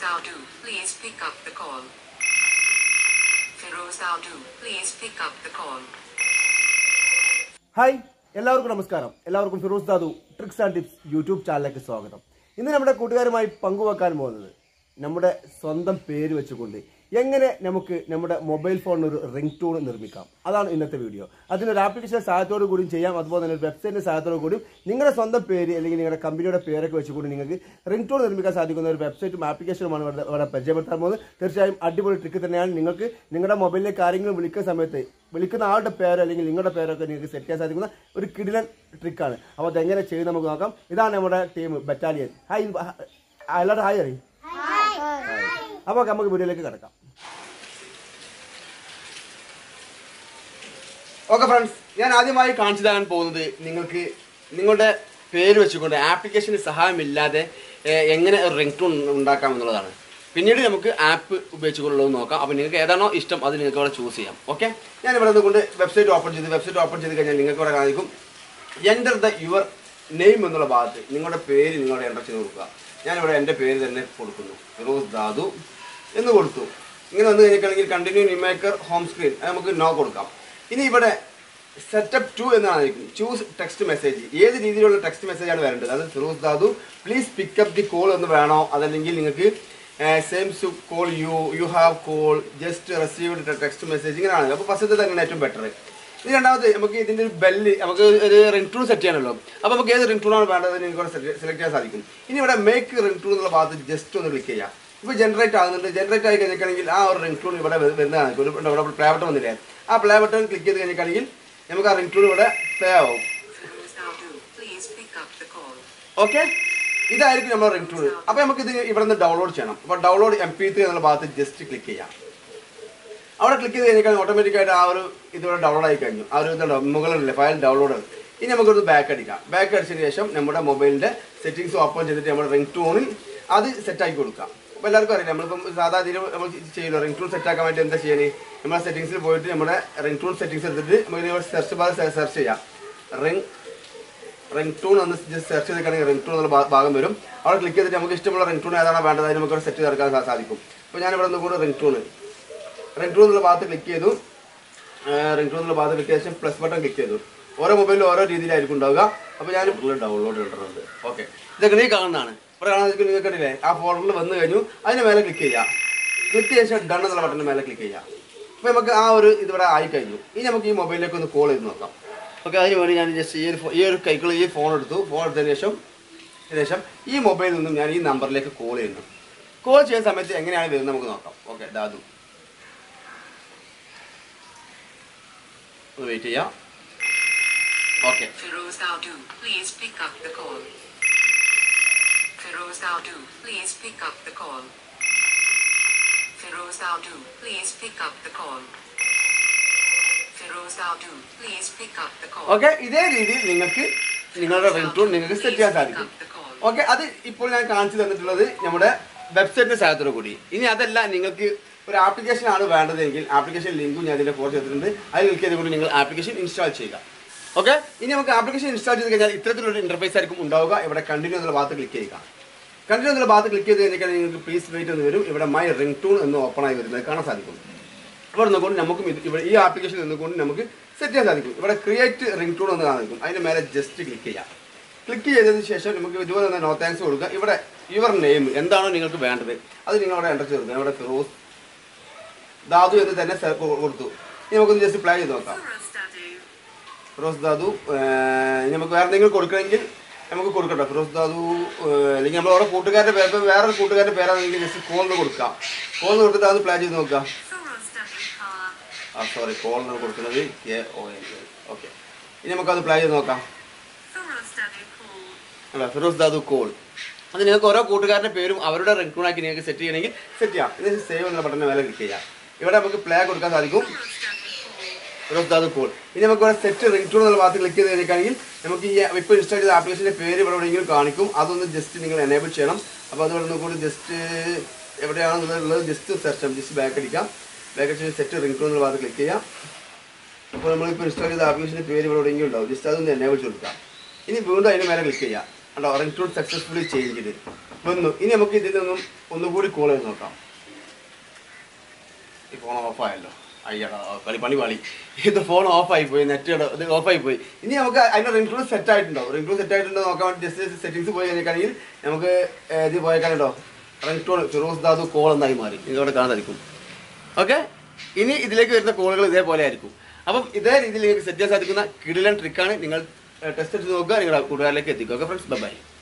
Dadu, please pick up the call. Feroz Dadu, please pick up the call. Hi എല്ലാവർക്കും നമസ്കാരം. എല്ലാവർക്കും Firoz Dadu tricks and tips YouTube ചാനലിലേക്ക് സ്വാഗതം. ഇന്ന് നമ്മുടെ കൂട്ടുകാരുമായി പങ്കുവെക്കാൻ പോകുന്നത് നമ്മുടെ സ്വന്തം പേര് വെച്ചുകൊണ്ട് എങ്ങനെ നമുക്ക് നമ്മുടെ മൊബൈൽ ഫോണിന് ഒരു റിംഗ് ടൂൺ നിർമ്മിക്കാം. അതാണ് ഇന്നത്തെ വീഡിയോ. അതിനൊരു ആപ്ലിക്കേഷൻ്റെ സഹായത്തോടു കൂടിയും ചെയ്യാം, അതുപോലെ തന്നെ ഒരു വെബ്സൈറ്റിൻ്റെ സഹായത്തോടു കൂടിയും നിങ്ങളുടെ സ്വന്തം പേര് അല്ലെങ്കിൽ നിങ്ങളുടെ കമ്പനിയുടെ പേരൊക്കെ വെച്ചുകൊണ്ട് നിങ്ങൾക്ക് റിംഗ് ടൂൺ നിർമ്മിക്കാൻ സാധിക്കുന്ന ഒരു വെബ്സൈറ്റും ആപ്ലിക്കേഷനുമാണ് ഇവിടെ പരിചയപ്പെടുത്താൻ പോകുന്നത്. തീർച്ചയായും അടിപൊളി ട്രിക്ക് തന്നെയാണ്. നിങ്ങൾക്ക് നിങ്ങളുടെ മൊബൈലിലേക്ക് ആരെങ്കിലും വിളിക്കുന്ന സമയത്ത് വിളിക്കുന്ന ആളുടെ പേരോ അല്ലെങ്കിൽ നിങ്ങളുടെ പേരൊക്കെ നിങ്ങൾക്ക് സെറ്റ് ചെയ്യാൻ സാധിക്കുന്ന ഒരു കിടിലൻ ട്രിക്കാണ്. അപ്പോൾ അതെങ്ങനെ ചെയ്ത് നമുക്ക് നോക്കാം. ഇതാണ് നമ്മുടെ ടീം ബറ്റാലിയൻ. ഹായ് എല്ലാവരും ഹായ് അറിയും. അപ്പോൾ നമുക്ക് വീഡിയോയിലേക്ക് കിടക്കാം. ഓക്കെ ഫ്രണ്ട്സ്, ഞാൻ ആദ്യമായി കാണിച്ചു തരാൻ പോകുന്നത് നിങ്ങൾക്ക് നിങ്ങളുടെ പേര് വെച്ചുകൊണ്ട് ആപ്ലിക്കേഷന് സഹായമില്ലാതെ എങ്ങനെ ഒരു റിംഗ് ടൂൺ ഉണ്ടാക്കാം എന്നുള്ളതാണ്. പിന്നീട് നമുക്ക് ആപ്പ് ഉപയോഗിച്ചുകൊണ്ടുള്ളത് നോക്കാം. അപ്പോൾ നിങ്ങൾക്ക് ഏതാണോ ഇഷ്ടം അത് നിങ്ങൾക്ക് അവിടെ ചൂസ് ചെയ്യാം. ഓക്കെ, ഞാൻ ഇവിടെ നിന്നുകൊണ്ട് വെബ്സൈറ്റ് ഓപ്പൺ ചെയ്ത് കഴിഞ്ഞാൽ നിങ്ങൾക്ക് ഇവിടെ കാണിക്കും എൻ്റർ ദ യുവർ നെയിം എന്നുള്ള ഭാഗത്ത് നിങ്ങളുടെ പേര് നിങ്ങളുടെ എൻ്റർ ചെയ്ത് കൊടുക്കുക. ഞാനിവിടെ എൻ്റെ പേര് തന്നെ കൊടുക്കുന്നു, ഫിറോസ് ദാദു എന്ന് കൊടുത്തു. ഇങ്ങനെ വന്നു കഴിഞ്ഞിട്ടുണ്ടെങ്കിൽ കണ്ടിന്യൂ നിമേക്കർ ഹോം സ്ക്രീൻ നമുക്ക് നോ കൊടുക്കാം. ഇനി ഇവിടെ സെറ്റപ്പ് 2 എന്നായിരിക്കും ചൂസ് ടെക്സ്റ്റ് മെസ്സേജ്. ഏത് രീതിയിലുള്ള ടെക്സ്റ്റ് മെസ്സേജാണ് വരേണ്ടത്? അത് Firoz Dadu please pick up the call എന്ന് വേണോ, അതല്ലെങ്കിൽ നിങ്ങൾക്ക് സെയിംസ് call you have call just received text message, ഇങ്ങനെയാണ്. അപ്പോൾ ഫസ്റ്റത്തെ തന്നെയാണ് ഏറ്റവും ബെറ്റർ. ഇത് രണ്ടാമത് നമുക്ക് ഇതിൻ്റെ ഒരു ബെല്ല് നമുക്ക് ഒരു റിംഗ് ടൂൺ സെറ്റ് ചെയ്യാനല്ലോ. അപ്പോൾ നമുക്ക് ഏത് റിംഗ് ടൂണാണ് വേണ്ടത് നിങ്ങൾക്ക് സെലക്ട് ചെയ്യാൻ സാധിക്കും. ഇനി ഇവിടെ മേക്ക് റിംഗ് ടൂൺ എന്നുള്ള ഭാഗത്ത് ജസ്റ്റ് ഒന്ന് ക്ലിക്ക് ചെയ്യാം. ഇപ്പോൾ ജനറേറ്റ് ആകുന്നുണ്ട്. ജനറേറ്റ് ആയി കഴിഞ്ഞിട്ടുണ്ടെങ്കിൽ ആ ഒരു റിംഗ് ടൂൺ ഇവിടെ വരുന്നതാണ്. ഇവിടെ പ്ലേ ബട്ടൺ വന്നില്ലേ, ആ പ്ലേ ബട്ടൺ ക്ലിക്ക് ചെയ്ത് കഴിഞ്ഞിട്ടുണ്ടെങ്കിൽ നമുക്ക് ആ റിംഗ് ടൂൺ ഇവിടെ പ്ലേ ആവും. ഓക്കെ, ഇതായിരിക്കും നമ്മുടെ റിംഗ് ടൂൺ. അപ്പോൾ നമുക്ക് ഇത് ഇവിടെ നിന്ന് ഡൗൺലോഡ് ചെയ്യണം. അപ്പോൾ ഡൗൺലോഡ് MP3 എന്നുള്ള ഭാഗത്ത് ജസ്റ്റ് ക്ലിക്ക് ചെയ്യാം. അവിടെ ക്ലിക്ക് ചെയ്ത് കഴിഞ്ഞാൽ ഓട്ടോമാറ്റിക്കായിട്ട് ആ ഒരു ഇതിവിടെ ഡൗൺലോഡ് ആയി കഴിഞ്ഞു. ആ ഒരു ഇതുണ്ടാവും മുകളിലല്ലേ ഫയൽ ഡൗൺലോഡ്. ഇനി നമുക്കൊന്ന് ബാക്ക് അടിക്കാം. ബാക്ക് അടിച്ചതിന് ശേഷം നമ്മുടെ മൊബൈലിൻ്റെ സെറ്റിംഗ്സ് ഓപ്പൺ ചെയ്തിട്ട് നമ്മുടെ റിംഗ് ടൂണിൽ അത് സെറ്റാക്കി കൊടുക്കാം. അപ്പോൾ എല്ലാവർക്കും അറിയാം, നമ്മളിപ്പം സാധാരണ ഇതിൽ നമ്മൾ ചെയ്യുമല്ലോ. റിംഗ് ടൂൺ സെറ്റാക്കാൻ വേണ്ടി എന്താ ചെയ്യാൻ, നമ്മുടെ സെറ്റിംഗ്സിൽ പോയിട്ട് നമ്മുടെ റിംഗ് ടൂൺ സെറ്റിംഗ്സ് എടുത്തിട്ട് നമുക്ക് സെർച്ച് ബാർ സെർച്ച് ചെയ്യാം. റിംഗ് ടൂൺ ഒന്ന് ജസ്റ്റ് സെർച്ച് ചെയ്തിട്ടാണെങ്കിൽ റിംഗ് ടൂൺ എന്നുള്ള ഭാഗം വരും. അവിടെ ക്ലിക്ക് ചെയ്തിട്ട് നമുക്ക് ഇഷ്ടമുള്ള റിംഗ് ടൂൺ ഏതാണോ വേണ്ടത് അതിന് നമുക്ക് സെറ്റ് ചെയ്തെടുക്കാൻ സാധിക്കും. അപ്പോൾ ഞാനിവിടെ നിന്ന് കൂടെ റിംഗ് ടൂൺ എന്നുള്ള ഭാഗത്ത് ക്ലിക്ക് ചെയ്തു. റിംഗ് ടൂൺ എന്നുള്ള ഭാഗത്ത് ക്ലിക്ക് ചെയ്ത ശേഷം പ്ലസ് ബട്ടൺ ക്ലിക്ക് ചെയ്തു. ഓരോ മൊബൈലിലും ഓരോ രീതിയിലായിരിക്കും ഉണ്ടാവുക. അപ്പോൾ ഞാൻ ഡൗൺലോഡ് ഇടുന്നുണ്ട്. ഓക്കെ, ഇതൊക്കെ നീ കാണുന്നതാണ്. ഇവിടെ കാണാൻ നിങ്ങൾക്ക് കണ്ടില്ലേ, ആ ഫോൾഡറിൽ വന്നു കഴിഞ്ഞു. അതിന് മേലെ ക്ലിക്ക് ചെയ്യുക. ക്ലിക്ക് ചെയ്ത ശേഷം ഡൺ എന്നുള്ള ബട്ടൻ്റെ മേലെ ക്ലിക്ക് ചെയ്യുക. അപ്പോൾ നമുക്ക് ആ ഒരു ഇതിവിടെ ആയിക്കഴിഞ്ഞു. ഇനി നമുക്ക് ഈ മൊബൈലിലേക്ക് ഒന്ന് കോൾ ചെയ്ത് നോക്കാം. ഓക്കെ, അതിന് വേണ്ടി ഞാൻ ജസ്റ്റ് ഈ ഒരു കൈക്കുള്ള ഈ ഫോൺ എടുത്തു. ഫോൺ എടുത്തതിന് ശേഷം ഈ മൊബൈലിൽ നിന്നും ഞാൻ ഈ നമ്പറിലേക്ക് കോൾ ചെയ്യുന്നു. കോൾ ചെയ്യുന്ന സമയത്ത് എങ്ങനെയാണ് വരുന്നത് നമുക്ക് നോക്കാം. ഓക്കെ, ദാദു ഒന്ന് വെയിറ്റ് ചെയ്യാം. Okay, Feroz Dadu, please pick up the call. Feroz Dadu, please pick up the call. Feroz Dadu, please pick up the call. Feroz Dadu, please pick up the call. Okay, ഇതേ രീതിയിൽ നിങ്ങൾക്ക് നിങ്ങളുടെ ring tune നിങ്ങൾക്ക് set ചെയ്യാൻ സാധിക്കും. Okay, അത് ഇപ്പോൾ ഞാൻ കാണിച്ചു തന്നിട്ടുള്ളത് നമ്മുടെ വെബ്സൈറ്റിൻ്റെ സഹായത്തോടു കൂടി. ഇനി അതല്ല, നിങ്ങൾക്ക് ഒരു ആപ്ലിക്കേഷൻ ആണ് വേണ്ടതെങ്കിൽ ആപ്ലിക്കേഷൻ ലിങ്കും ഞാൻ ഇതിൻ്റെ ഫോട്ടോ ചെയ്തിട്ടുണ്ട്. അതിൽ ക്ലിക്ക് ചെയ്തുകൊണ്ട് നിങ്ങൾ ആപ്ലിക്കേഷൻ ഇൻസ്റ്റാൾ ചെയ്യുക. ഓക്കെ, ഇനി നമുക്ക് ആപ്ലിക്കേഷൻ ഇൻസ്റ്റാൾ ചെയ്ത് കഴിഞ്ഞാൽ ഇത്തരത്തിലുള്ള ഇൻ്റർഫേസ് ആയിരിക്കും ഉണ്ടാവുക. ഇവിടെ കണ്ടിന്യൂ എന്നുള്ള ഭാഗത്ത് ക്ലിക്ക് ചെയ്യുക. കണ്ടിന്യൂ എന്നുള്ള ഭാഗത്ത് ക്ലിക്ക് ചെയ്ത് കഴിഞ്ഞാൽ നിങ്ങൾക്ക് പ്ലീസ് വെയിറ്റ് എന്ന് വരും. ഇവിടെ മൈ റിംഗ് ടൂൺ എന്ന് ഓപ്പൺ ആയി വരുന്നത് കാണാൻ സാധിക്കും. ഇവിടെ നിന്നുകൊണ്ട് നമുക്കും ഇവിടെ ഈ ആപ്ലിക്കേഷൻ നിന്നുകൊണ്ട് നമുക്ക് സെറ്റ് ചെയ്യാൻ സാധിക്കും. ഇവിടെ ക്രിയേറ്റ് റിംഗ് ടൂൺ എന്ന് കാണിക്കും. അതിൻ്റെ മേലെ ജസ്റ്റ് ക്ലിക്ക് ചെയ്യാം. ക്ലിക്ക് ചെയ്തതിന് ശേഷം നമുക്ക് ഇതുപോലെ തന്നെ നോ താങ്ക്സ് കൊടുക്കുക. ഇവിടെ യുവർ നെയിം എന്താണോ നിങ്ങൾക്ക് വേണ്ടത് അത് നിങ്ങളവിടെ എൻ്റർ ചെയ്ത് കൊടുക്കുക. ഇവിടെ ഫിറോസ് ദാദു എന്ന് തന്നെ കൊടുത്തു. ഇനി നമുക്കൊന്ന് ജസ്റ്റ് പ്ലേ ചെയ്ത് നോക്കാം. ഫിറോസ് ദാദു. നമുക്ക് വേറെ എന്തെങ്കിലും കൊടുക്കണമെങ്കിൽ നമുക്ക് കൊടുക്കട്ടെ. ഫിറോസ് ദാദു അല്ലെങ്കിൽ നമ്മൾ ഓരോ കൂട്ടുകാരുടെ പേര്, വേറൊരു കൂട്ടുകാരുടെ പേരാണെങ്കിൽ ജസ്റ്റ് കോൾ എന്ന് കൊടുക്കാം. കോൾ എന്ന് കൊടുത്തിട്ട് അത് പ്ലേ ചെയ്ത് നോക്കാം. സോറി, കോൾ എന്ന് കൊടുക്കുന്നത് KOL. ഓക്കെ, ഇനി നമുക്കത് പ്ലേ ചെയ്ത് നോക്കാം. അല്ല, ഫിറോസ് ദാദു കോൾ. അത് നിങ്ങൾക്ക് ഓരോ കൂട്ടുകാരുടെ പേരും അവരുടെ റിംഗ് ടൂൺ ആക്കി നിങ്ങൾക്ക് സെറ്റ് ചെയ്യണമെങ്കിൽ സെറ്റ് ചെയ്യാം. ഇത് സേവ് എന്ന ബട്ടൻ്റെ മേലെ ക്ലിക്ക് ചെയ്യാം. ഇവിടെ നമുക്ക് പ്ലേ കൊടുക്കാൻ സാധിക്കും. ഫിറോസ് ദാദു കോൾ. ഇനി നമുക്ക് ഇവിടെ സെറ്റ് റിംഗ് ടൂൺ എന്നുള്ള ഭാഗത്ത് ക്ലിക്ക് ചെയ്ത് കഴിഞ്ഞിട്ടാണെങ്കിൽ നമുക്ക് ഈ ഇപ്പോൾ ഇൻസ്റ്റാൾ ചെയ്ത ആപ്ലിക്കേഷൻ്റെ പേര് ഇവിടെ എവിടെയെങ്കിലും കാണിക്കും. അതൊന്ന് ജസ്റ്റ് നിങ്ങൾ എനേബിൾ ചെയ്യണം. അപ്പോൾ അതുകൊണ്ട് നിന്നുകൂടി ജസ്റ്റ് എവിടെയാണെന്നുള്ളത് ജസ്റ്റ് സെർച്ച് ചെയ്യാം. ജസ്റ്റ് ബാക്ക് അടിക്കാം. ബാക്ക് അടിച്ച് സെറ്റ് റിംഗ് ടൂൺ എന്നുള്ള ഭാഗത്ത് ക്ലിക്ക് ചെയ്യാം. അപ്പോൾ നമ്മളിപ്പോൾ ഇൻസ്റ്റാൾ ചെയ്ത ആപ്ലിക്കേഷൻ്റെ പേര് ഇവിടെ എവിടെയെങ്കിലും ഉണ്ടാവും. ജസ്റ്റ് അതൊന്ന് എനേബിൾ കൊടുക്കാം. ഇനി വീണ്ടും അതിന് മേലെ ക്ലിക്ക് ചെയ്യാം. റിംഗ് ടൂൺ സക്സസ്ഫുള്ളി ചേഞ്ച് ചെയ്ത് വന്നു. ഇനി നമുക്ക് ഇതിൽ നിന്നും ഒന്നുകൂടി കോൾ ചെയ്ത് നോക്കാം. ഈ ഫോൺ ഓഫായല്ലോ. അയ്യടാ പണി പാളി. ഇത് ഫോൺ ഓഫായി പോയി, നെറ്റ് ഇത് ഓഫായി പോയി. ഇനി നമുക്ക് അതിൻ്റെ റിംഗ് ടൂൺ സെറ്റ് ആയിട്ടുണ്ടോ നോക്കാൻ വേണ്ടി ജസ്റ്റ് സെറ്റിങ്സ് പോയി കഴിഞ്ഞിട്ടാണെങ്കിൽ നമുക്ക് ഇത് പോയേക്കാനുണ്ടോ ring tune Feroz Dadu call എന്നായി മാറി നിങ്ങളവിടെ കാണാതിരിക്കും. ഓക്കെ, ഇനി ഇതിലേക്ക് വരുന്ന കോളുകൾ ഇതേപോലെ ആയിരിക്കും. അപ്പം ഇതേ രീതിയിൽ നിങ്ങൾക്ക് സെറ്റ് ചെയ്യാൻ സാധിക്കുന്ന കിടിലൻ ട്രിക്കാണ്. നിങ്ങൾ ടെസ്റ്റ് എടുത്ത് നോക്കുക, നിങ്ങളുടെ കൂട്ടുകാരിലേക്ക് എത്തിക്കുക. Okay friends, by.